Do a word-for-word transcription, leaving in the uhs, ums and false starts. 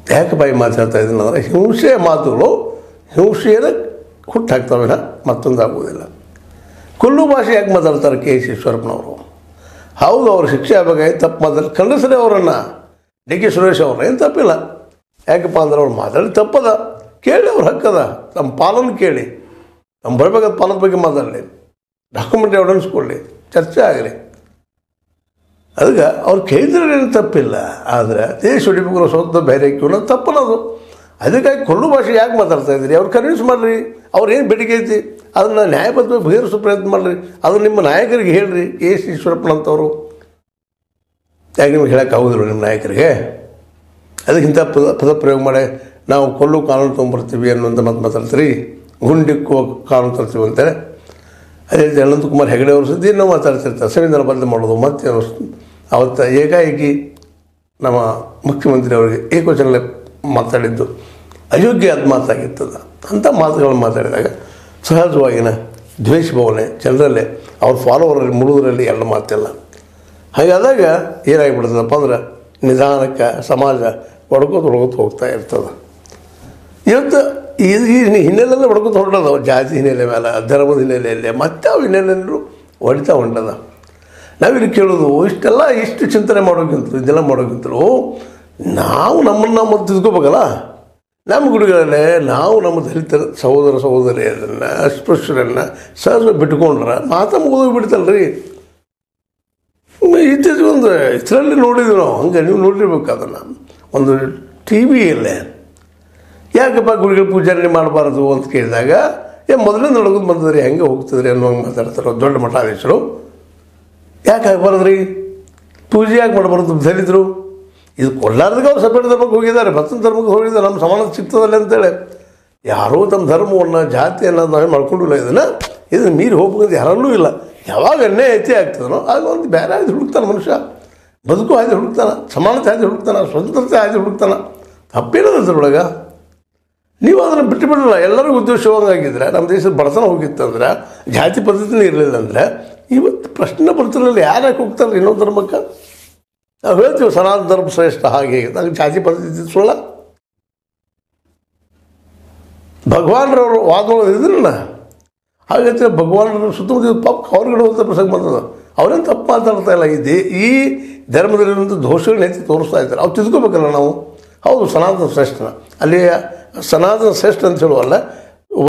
ಯಾಕೆ ಬಾಯಿ ಮಾತಾಡ್ತಾ ಇದ್ದೀನಿ ಅಂದರೆ ಹಿಂಸೆಯ ಮಾತುಗಳು ಹಿಂಸೆಯನ್ನು ಹುಟ್ಟಾಕ್ತವೆ ಮತ್ತೊಂದು ಆಗುವುದಿಲ್ಲ. ಕೊಲ್ಲು ಭಾಷೆ ಯಾಕೆ ಮಾತಾಡ್ತಾರೆ ಕೆ ಎಸ್ ಈಶ್ವರಪ್ಪನವರು? ಹೌದು, ಅವ್ರ ಶಿಕ್ಷೆ ಆಗಬೇಕಾಗಿ ತಪ್ಪು ಮಾತಾಡಿ ಖಂಡಿಸಲೇ ಅವರನ್ನು, ಡಿ ಕೆ ಸುರೇಶ್ ಅವ್ರನ್ನ ಏನು ತಪ್ಪಿಲ್ಲ. ಯಾಕಪ್ಪ ಅಂದ್ರೆ ಅವ್ರು ಮಾತಾಡಿ ತಪ್ಪದ, ಕೇಳಿ ಅವ್ರ ಹಕ್ಕದ, ನಮ್ಮ ಪಾಲನ್ನು ಕೇಳಿ, ನಮ್ಮ ಬರಬೇಕಾದ ಪಾಲದ ಬಗ್ಗೆ ಮಾತಾಡಲಿ, ಡಾಕ್ಯುಮೆಂಟ್ ಎವಿಡೆನ್ಸ್ ಕೊಡಲಿ, ಚರ್ಚೆ ಆಗಲಿ. ಅದಕ್ಕೆ ಅವ್ರು ಕೇಳಿದ್ರೆ ಏನು ತಪ್ಪಿಲ್ಲ. ಆದರೆ ದೇಶ ಹೊಡಿಬೇಕು ಸ್ವತಃ ಬೇರೆ ಕ್ಯೂನ ತಪ್ಪನದು. ಅದಕ್ಕಾಗಿ ಕೊಲ್ಲು ಭಾಷೆ ಯಾಕೆ ಮಾತಾಡ್ತಾ ಇದ್ದೀರಿ? ಅವ್ರು ಕನ್ವಿನ್ಸ್ ಮಾಡಿರಿ, ಅವ್ರು ಏನು ಬೇಡಿಕೆ ಐತಿ ಅದನ್ನು ನ್ಯಾಯಬದ್ಧವಾಗಿ ಬಗೆಹರಿಸೋ ಪ್ರಯತ್ನ ಮಾಡಿರಿ. ಅದು ನಿಮ್ಮ ನಾಯಕರಿಗೆ ಹೇಳ್ರಿ. ಕೆ ಎಸ್ ಈಶ್ವರಪ್ಪನಂತವರು ಯಾಕೆ ನಿಮ್ಗೆ ಹೇಳೋಕ್ಕಾಗೋದಿಲ್ಲ ನಿಮ್ಮ ನಾಯಕರಿಗೆ? ಅದಕ್ಕಿಂತ ಪದ ಪದ ಪ್ರಯೋಗ ಮಾಡಿ ನಾವು ಕೊಲ್ಲು ಕಾನೂನು ತೊಗೊಂಬರ್ತೀವಿ ಅನ್ನೋಂಥ ಮತ್ತೆ ಮಾತಾಡ್ತೀರಿ, ಗುಂಡಿಕ್ಕುವ ಕಾನೂನು ತರ್ತೀವಿ ಅಂತೇಳಿ. ಅದೇ ರೀತಿ ಅನಂತಕುಮಾರ್ ಹೆಗಡೆ ಅವರು ಸುದ್ದಿ ನಾವು ಮಾತಾಡ್ತಿರ್ತಾರೆ, ಸಂವಿಧಾನ ಬದಲು ಮಾಡೋದು. ಮತ್ತೆ ಅವತ್ತು ಏಕಾಏಕಿ ನಮ್ಮ ಮುಖ್ಯಮಂತ್ರಿ ಅವರಿಗೆ ಏಕವಚನಲ್ಲೇ ಮಾತಾಡಿದ್ದು ಅಯೋಗ್ಯ ಅದು ಮಾತಾಗಿರ್ತದ. ಅಂಥ ಮಾತುಗಳನ್ನು ಮಾತಾಡಿದಾಗ ಸಹಜವಾಗಿನ ದ್ವೇಷ ಭಾವನೆ ಜನರಲ್ಲೇ, ಅವ್ರ ಫಾಲೋವರಲ್ಲಿ ಮುಳುಗರಲ್ಲಿ ಎಲ್ಲ ಮಾತಿಲ್ಲ. ಹಾಗಾದಾಗ ಏನಾಗಿಬಿಡ್ತದಪ್ಪ ಅಂದ್ರೆ ನಿಧಾನಕ್ಕೆ ಸಮಾಜ ಹೊಡ್ಕೋತ ಹೊಡ್ಕೋತ ಹೋಗ್ತಾ ಇರ್ತದೆ. ಇವತ್ತು ಈ ಹಿನ್ನೆಲೆಲ್ಲ ಹೊಡ್ಕೋತ ಹೊರಡೋದು ಜಾತಿ ಹಿನ್ನೆಲೆ ಮೇಲೆ, ಧರ್ಮದ ಹಿನ್ನೆಲೆಯಲ್ಲೇ ಮತ್ತೆ ಅವು ಹಿನ್ನೆಲೆಯಲ್ಲೂ ಹೊಡಿತಾ ಹೊಂಟದ. ನಾವಿಲ್ಲಿ ಕೇಳೋದು ಇಷ್ಟೆಲ್ಲ ಇಷ್ಟು ಚಿಂತನೆ ಮಾಡೋಕ್ಕಿಂತಲೂ ಇದೆಲ್ಲ ಮಾಡೋಕ್ಕಿಂತಲೂ ನಾವು ನಮ್ಮನ್ನು ನಾವು ತಿದ್ಕೋಬೇಕಲ್ಲ. ನಮ್ಮ ಗುಡಿಗಳಲ್ಲೇ ನಾವು ನಮ್ಮ ದಲಿತ ಸಹೋದರ ಸಹೋದರಿಯರನ್ನು ಅಸ್ಪೃಶ್ಯರನ್ನು ಸಹಜವಾಗಿ ಬಿಟ್ಕೊಂಡ್ರೆ ಮಾತಾ ಮುಗಿದೋಗಿ ಬಿಡ್ತಲ್ಲ ರೀ. ಇತ್ತೀಚೆಗೆ ಒಂದು ಇದರಲ್ಲಿ ನೋಡಿದ್ವಿ ನಾವು, ಹಂಗೆ ನೀವು ನೋಡಿರ್ಬೇಕು ಅದನ್ನು. ಒಂದು ಟಿ ವಿಯಲ್ಲೇ ಯಾಕಪ್ಪ ಗುಡಿಗಳ ಪೂಜಾರಣೆ ಮಾಡಬಾರ್ದು ಅಂತ ಕೇಳಿದಾಗ ಏ ಮೊದಲೇ ನಡ್ಕೊಂಡು ಬಂದದ್ರಿ, ಹೆಂಗೆ ಹೋಗ್ತದ್ರಿ ಅನ್ನೋ ಹಂಗೆ ಮಾತಾಡ್ತಾರೆ ದೊಡ್ಡ ಮಠಾಧೀಶರು. ಯಾಕೆ ಆಗಬಾರ್ದ್ರಿ? ಪೂಜೆ ಯಾಕೆ ಮಾಡಬಾರ್ದು ದಲಿತರು? ಇದು ಕೊಲ್ಲಾರ್ದಾಗ ಅವ್ರು ಸಪರೇಟ್ ಧರ್ಮಕ್ಕೆ ಹೋಗಿದ್ದಾರೆ, ಮತ್ತೊಂದು ಧರ್ಮಕ್ಕೆ ಹೋಗಿದ್ದಾರೆ, ನಮ್ಮ ಸಮಾನ ಸಿಗ್ತದಲ್ಲ ಅಂತೇಳಿ. ಯಾರೂ ತಮ್ಮ ಧರ್ಮವನ್ನು ಜಾತಿಯನ್ನು ನಾವೇ ಮಾಡ್ಕೊಂಡಿಲ್ಲ. ಇದನ್ನು ಇದನ್ನು ಮೀರಿ ಹೋಗ್ಬೇಕಂತ ಯಾರಲ್ಲೂ ಇಲ್ಲ. ಯಾವಾಗ ಅನ್ಯಾಯ ಐತಿ ಆಗ್ತದನೋ ಆಗ ಒಂದು ಬೇರೆ ಆಯ್ತು ಹುಡುಕ್ತಾನೆ ಮನುಷ್ಯ, ಬದುಕು ಆಯ್ತು ಹುಡುಕ್ತಾನೆ, ಸಮಾನತೆ ಆಯ್ತು ಹುಡುಕ್ತಾನೆ, ಸ್ವತಂತ್ರತೆ ಆಯ್ತು ಹುಡುಕ್ತಾನೆ. ತಪ್ಪೇನದ ಅದ್ರೊಳಗೆ. ನೀವು ಅದನ್ನು ಬಿಟ್ಟು ಬಿಡಲ್ಲ. ಎಲ್ಲರಿಗೂ ಉದ್ದೇಶವಾಗಿದ್ದರೆ ನಮ್ಮ ದೇಶದ ಬಡತನ ಹೋಗಿತ್ತಂದ್ರೆ, ಜಾತಿ ಪದ್ಧತಿನೇ ಇರಲಿಲ್ಲ ಅಂದರೆ ಇವತ್ತು ಪ್ರಶ್ನೆ ಬರ್ತಿರಲಿಲ್ಲ. ಯಾರ್ಯಾಕೆ ಹೋಗ್ತಾರೆ ಇನ್ನೊಂದು ಧರ್ಮಕ್ಕೆ? ನಾವು ಹೇಳ್ತೀವಿ ಸನಾತನ ಧರ್ಮ ಶ್ರೇಷ್ಠ, ಹಾಗೆ ನಂಗೆ ಜಾತಿ ಪದ್ಧತಿ ಸುಳ್ಳ. ಭಗವಾನ್ರವರು ವಾದಗಳು ಇದ್ರಲ್ಲ, ಹಾಗೈತೆ ಭಗವಾನರು ಸುತ್ತಮುತ್ತ ಪಾಪ ಅವ್ರಿಗೆ ಹೋದ ಪ್ರಸಂಗ ಬಂದದ. ಅವ್ರೇನು ತಪ್ಪು ಮಾತಾಡ್ತಾ ಇಲ್ಲ. ಈ ಈ ಧರ್ಮದಲ್ಲಿರುವಂಥ ದೋಷಗಳನ್ನ ಎತ್ತಿ ತೋರಿಸ್ತಾ ಇದ್ದಾರೆ. ಅವ್ರು ತಿದ್ಕೋಬೇಕಲ್ಲ ನಾವು. ಹೌದು, ಸನಾತನ ಶ್ರೇಷ್ಠನ ಅಲ್ಲಿ ಸನಾತನ ಶ್ರೇಷ್ಠ ಅಂತ ಹೇಳುವಲ್ಲ,